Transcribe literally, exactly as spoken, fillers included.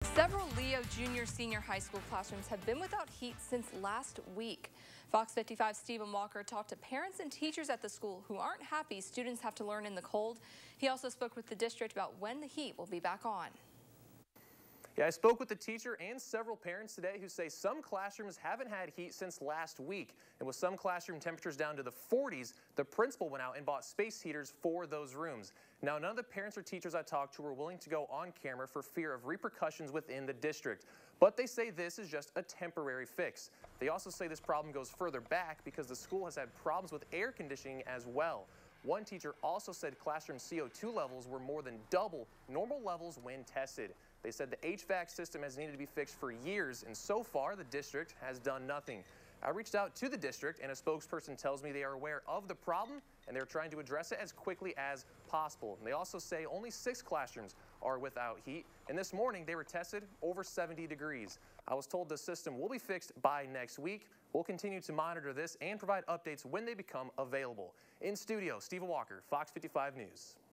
Several Leo Junior Senior High School classrooms have been without heat since last week. Fox fifty-five's Stephen Walker talked to parents and teachers at the school who aren't happy students have to learn in the cold. He also spoke with the district about when the heat will be back on. Yeah, I spoke with the teacher and several parents today who say some classrooms haven't had heat since last week. And with some classroom temperatures down to the forties, the principal went out and bought space heaters for those rooms. Now, none of the parents or teachers I talked to were willing to go on camera for fear of repercussions within the district. But they say this is just a temporary fix. They also say this problem goes further back because the school has had problems with air conditioning as well. One teacher also said classroom C O two levels were more than double normal levels when tested. They said the H V A C system has needed to be fixed for years, and so far the district has done nothing. I reached out to the district, and a spokesperson tells me they are aware of the problem and they're trying to address it as quickly as possible. And they also say only six classrooms are without heat, and this morning they were tested over seventy degrees. I was told the system will be fixed by next week. We'll continue to monitor this and provide updates when they become available. In studio, Stephen Walker, Fox fifty-five News.